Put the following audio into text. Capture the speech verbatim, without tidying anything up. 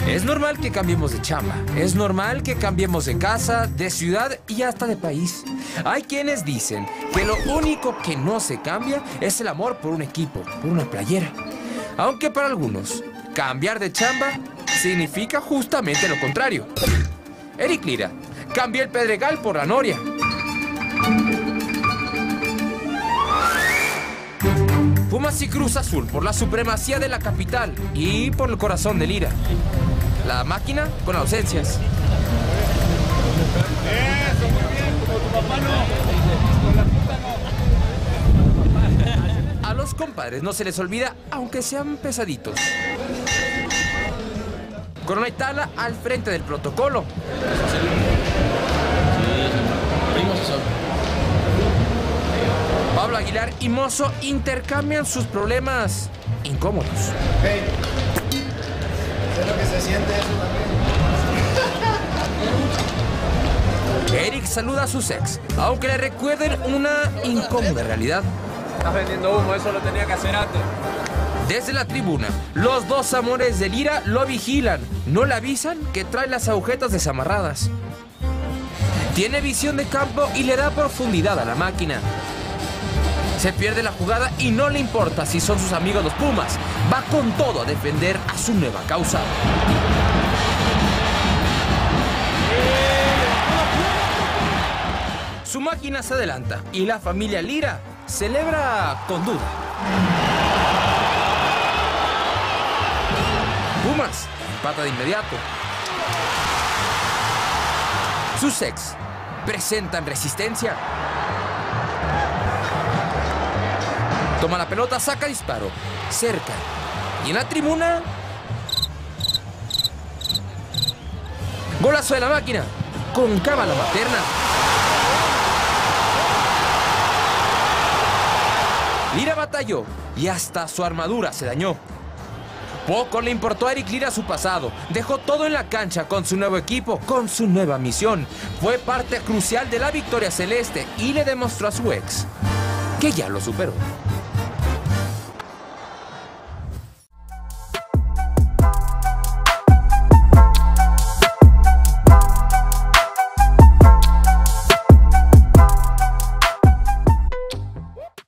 Es normal que cambiemos de chamba, es normal que cambiemos de casa, de ciudad y hasta de país. Hay quienes dicen que lo único que no se cambia es el amor por un equipo, por una playera. Aunque para algunos, cambiar de chamba significa justamente lo contrario. Eric Lira cambió el Pedregal por la Noria. Pumas y Cruz Azul por la supremacía de la capital y por el corazón de Lira. La máquina con ausencias. Eso, muy bien, como tu papá no. Con la puta no. A los compadres no se les olvida, aunque sean pesaditos. Corona y Tala al frente del protocolo. Pablo Aguilar y Mozo intercambian sus problemas incómodos. Hey, sé lo que se siente eso también. Eric saluda a su ex, aunque le recuerden una incómoda realidad. Estás vendiendo humo, eso lo tenía que hacer antes. Desde la tribuna, los dos amores de Lira lo vigilan. No le avisan que trae las agujetas desamarradas. Tiene visión de campo y le da profundidad a la máquina. Se pierde la jugada y no le importa si son sus amigos los Pumas. Va con todo a defender a su nueva causa. Su máquina se adelanta y la familia Lira celebra con duda. Pumas empata de inmediato. Sus ex presentan resistencia. Toma la pelota, saca disparo. Cerca. Y en la tribuna... Golazo de la máquina. Con cábala materna. Lira batalló y hasta su armadura se dañó. Poco le importó a Eric Lira su pasado. Dejó todo en la cancha con su nuevo equipo, con su nueva misión. Fue parte crucial de la victoria celeste y le demostró a su ex que ya lo superó.